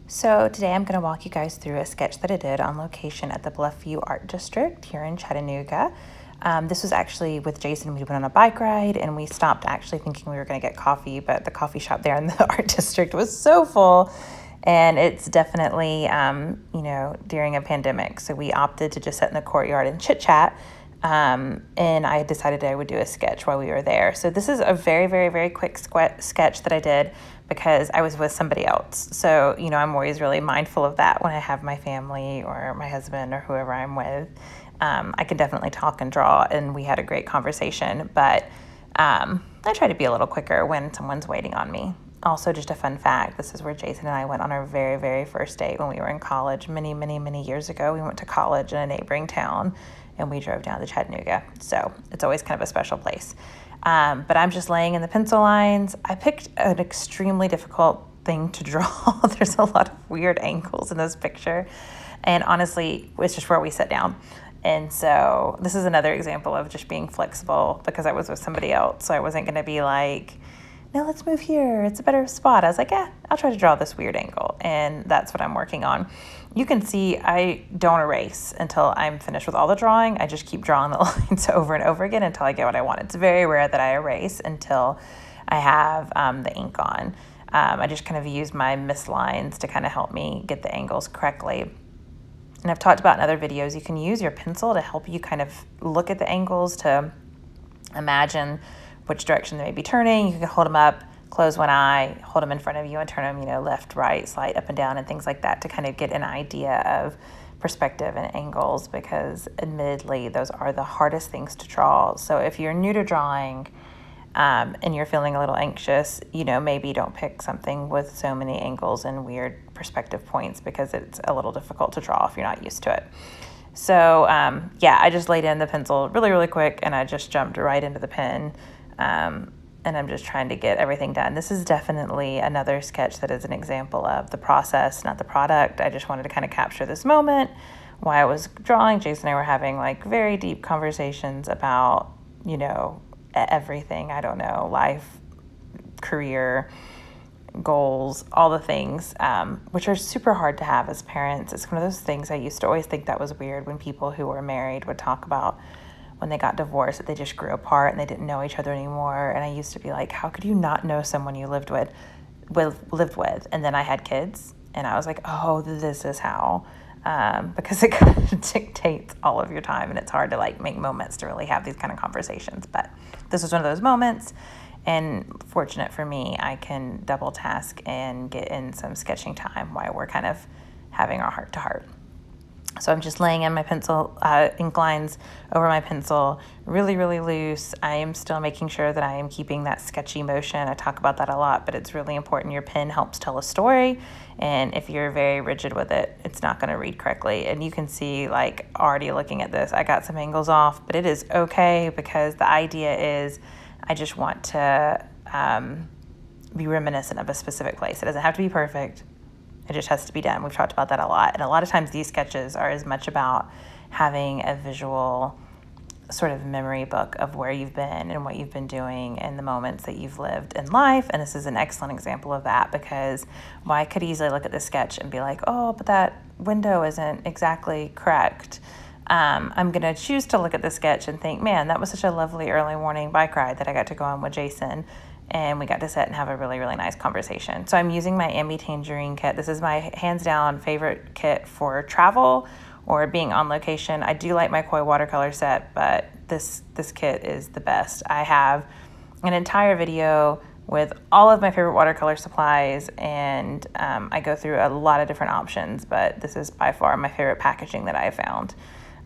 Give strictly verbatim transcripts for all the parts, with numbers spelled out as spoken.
So today I'm going to walk you guys through a sketch that I did on location at the Bluffview Art District here in Chattanooga. Um, this was actually with Jason. We went on a bike ride and we stopped actually thinking we were going to get coffee, but the coffee shop there in the art district was so full. And it's definitely, um, you know, during a pandemic. So we opted to just sit in the courtyard and chit chat. Um, and I decided I would do a sketch while we were there. So this is a very, very, very quick sque- sketch that I did because I was with somebody else. So, you know, I'm always really mindful of that when I have my family or my husband or whoever I'm with. Um, I can definitely talk and draw, and we had a great conversation, but um, I try to be a little quicker when someone's waiting on me. Also, just a fun fact, this is where Jason and I went on our very, very first date when we were in college many, many, many years ago. We went to college in a neighboring town, and we drove down to Chattanooga. So it's always kind of a special place. Um, but I'm just laying in the pencil lines. I picked an extremely difficult thing to draw. There's a lot of weird angles in this picture. And honestly, it's just where we sit down. And so this is another example of just being flexible because I was with somebody else. So I wasn't going to be like, no, let's move here. It's a better spot. I was like, yeah, I'll try to draw this weird angle. And that's what I'm working on. You can see I don't erase until I'm finished with all the drawing. I just keep drawing the lines over and over again until I get what I want. It's very rare that I erase until I have um, the ink on. Um, I just kind of use my missed lines to kind of help me get the angles correctly. And I've talked about in other videos, you can use your pencil to help you kind of look at the angles, to imagine which direction they may be turning. You can hold them up, close one eye, hold them in front of you and turn them, you know, left, right, slide up and down and things like that to kind of get an idea of perspective and angles, because admittedly, those are the hardest things to draw. So if you're new to drawing um, and you're feeling a little anxious, you know, maybe don't pick something with so many angles and weird perspective points because it's a little difficult to draw if you're not used to it. So um, yeah, I just laid in the pencil really, really quick and I just jumped right into the pen. Um, and I'm just trying to get everything done. This is definitely another sketch that is an example of the process, not the product. I just wanted to kind of capture this moment while I was drawing. Jason and I were having like very deep conversations about, you know, everything. I don't know, life, career, goals, all the things, um, which are super hard to have as parents. It's one of those things I used to always think that was weird when people who were married would talk about when they got divorced, that they just grew apart and they didn't know each other anymore. And I used to be like, how could you not know someone you lived with, with lived with? And then I had kids and I was like, oh, this is how, um, because it kind of dictates all of your time and it's hard to like make moments to really have these kind of conversations. But this was one of those moments, and fortunate for me, I can double task and get in some sketching time while we're kind of having our heart to heart. So I'm just laying in my pencil, uh, ink lines over my pencil, really, really loose. I am still making sure that I am keeping that sketchy motion. I talk about that a lot, but it's really important. Your pen helps tell a story, and if you're very rigid with it, it's not going to read correctly. And you can see, like, already looking at this, I got some angles off, but it is okay because the idea is I just want to um, be reminiscent of a specific place. It doesn't have to be perfect. It just has to be done. We've talked about that a lot. And a lot of times these sketches are as much about having a visual sort of memory book of where you've been and what you've been doing and the moments that you've lived in life. And this is an excellent example of that, because well, I could easily look at this sketch and be like, oh, but that window isn't exactly correct. Um, I'm going to choose to look at the sketch and think, man, that was such a lovely early morning bike ride that I got to go on with Jason. And we got to sit and have a really, really nice conversation. So I'm using my Ambi Tangerine kit. This is my hands down favorite kit for travel or being on location. I do like my Koi watercolor set, but this, this kit is the best. I have an entire video with all of my favorite watercolor supplies, and um, I go through a lot of different options, but this is by far my favorite packaging that I have found.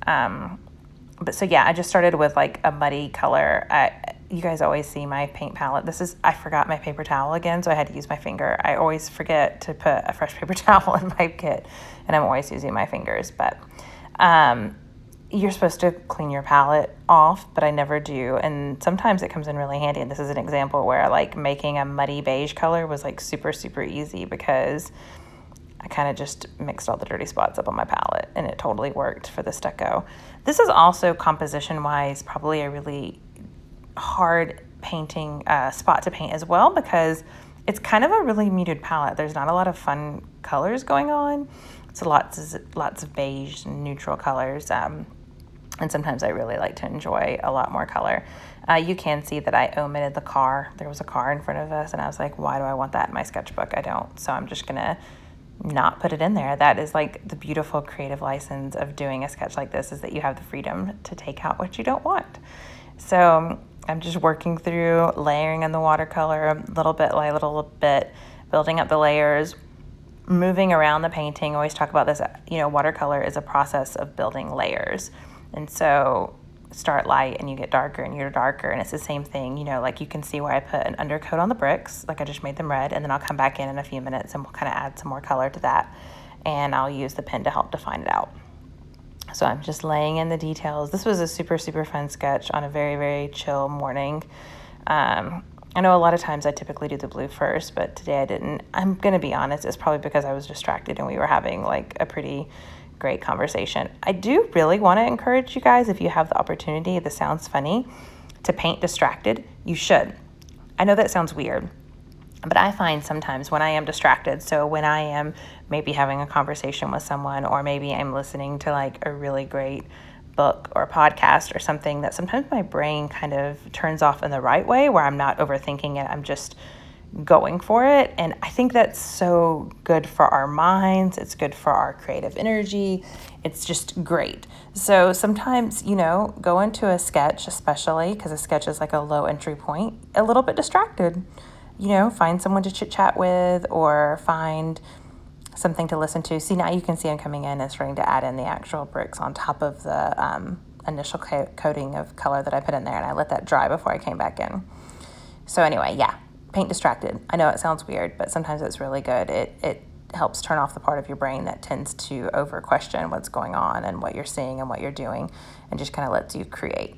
Um, but so yeah, I just started with like a muddy color. I, You guys always see my paint palette. This is, I forgot my paper towel again, so I had to use my finger. I always forget to put a fresh paper towel in my kit, and I'm always using my fingers. But um, you're supposed to clean your palette off, but I never do. And sometimes it comes in really handy. And this is an example where like making a muddy beige color was like super, super easy because I kind of just mixed all the dirty spots up on my palette, and it totally worked for the stucco. This is also composition-wise probably a really hard painting uh, spot to paint as well, because it's kind of a really muted palette. There's not a lot of fun colors going on. It's lots of, lots of beige and neutral colors. Um, and sometimes I really like to enjoy a lot more color. Uh, you can see that I omitted the car. There was a car in front of us, and I was like, why do I want that in my sketchbook? I don't. So I'm just going to not put it in there. That is like the beautiful creative license of doing a sketch like this, is that you have the freedom to take out what you don't want. So I'm just working through layering in the watercolor little bit by little bit, building up the layers, moving around the painting. I always talk about this, you know, watercolor is a process of building layers. And so start light and you get darker and you're darker, and it's the same thing, you know, like you can see where I put an undercoat on the bricks, like I just made them red, and then I'll come back in in a few minutes and we'll kind of add some more color to that, and I'll use the pen to help define it out. So I'm just laying in the details. This was a super, super fun sketch on a very, very chill morning. Um, I know a lot of times I typically do the blue first, but today I didn't. I'm gonna be honest, it's probably because I was distracted and we were having like a pretty great conversation. I do really want to encourage you guys, if you have the opportunity, this sounds funny, to paint distracted, you should. I know that sounds weird, but I find sometimes when I am distracted, so when I am maybe having a conversation with someone, or maybe I'm listening to like a really great book or podcast or something, that sometimes my brain kind of turns off in the right way, where I'm not overthinking it, I'm just going for it. And I think that's so good for our minds. It's good for our creative energy. It's just great. So sometimes, you know, go into a sketch, especially because a sketch is like a low entry point, a little bit distracted. You know, find someone to chit chat with, or find something to listen to. See, now you can see I'm coming in and starting to add in the actual bricks on top of the um, initial co coating of color that I put in there, and I let that dry before I came back in. So anyway, yeah. Paint distracted. I know it sounds weird, but sometimes it's really good. It it helps turn off the part of your brain that tends to over question what's going on and what you're seeing and what you're doing, and just kind of lets you create.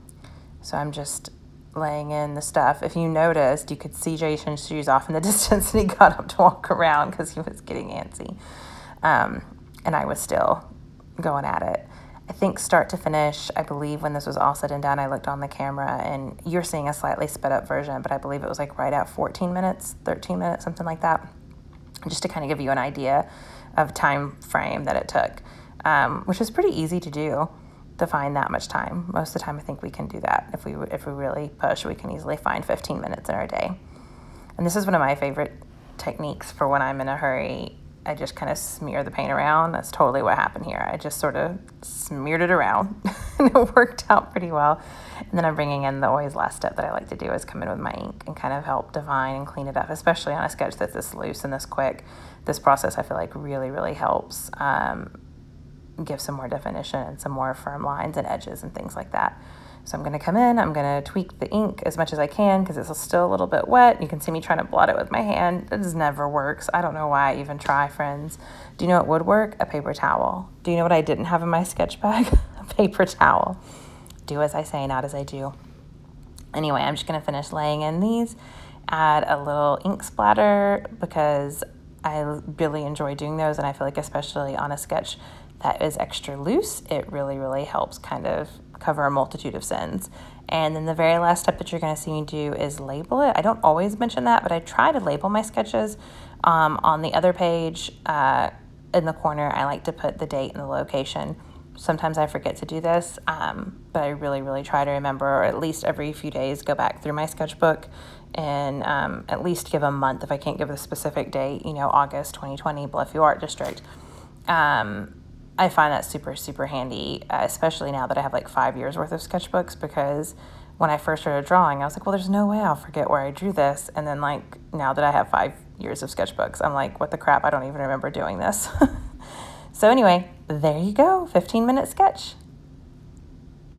So I'm just laying in the stuff. If you noticed, you could see Jason's shoes off in the distance, and he got up to walk around because he was getting antsy. Um, and I was still going at it. I think start to finish, I believe when this was all said and done, I looked on the camera, and you're seeing a slightly sped up version, but I believe it was like right at fourteen minutes, thirteen minutes, something like that, just to kind of give you an idea of time frame that it took, um, which is pretty easy to do, to find that much time. Most of the time I think we can do that. If we, if we really push, we can easily find fifteen minutes in our day. And this is one of my favorite techniques for when I'm in a hurry. I just kind of smear the paint around. That's totally what happened here. I just sort of smeared it around and it worked out pretty well. And then I'm bringing in the always last step that I like to do, is come in with my ink and kind of help define and clean it up, especially on a sketch that's this loose and this quick. This process I feel like really, really helps um, give some more definition and some more firm lines and edges and things like that. So I'm going to come in, I'm going to tweak the ink as much as I can because it's still a little bit wet. You can see me trying to blot it with my hand. It just never works. I don't know why I even try, friends. Do you know what would work? A paper towel. Do you know what I didn't have in my sketch bag? A paper towel. Do as I say, not as I do. Anyway, I'm just going to finish laying in these, add a little ink splatter because I really enjoy doing those, and I feel like especially on a sketch that is extra loose, it really, really helps kind of cover a multitude of sins. And then the very last step that you're going to see me do is label it. I don't always mention that, but I try to label my sketches. Um, on the other page, uh, in the corner, I like to put the date and the location. Sometimes I forget to do this, um, but I really, really try to remember, or at least every few days, go back through my sketchbook and um, at least give a month. If I can't give a specific date, you know, August twenty twenty, Bluffview Art District. Um, I find that super, super handy, uh, especially now that I have like five years worth of sketchbooks, because when I first started drawing, I was like, well, there's no way I'll forget where I drew this. And then like, now that I have five years of sketchbooks, I'm like, what the crap? I don't even remember doing this. So anyway, there you go, fifteen minute sketch.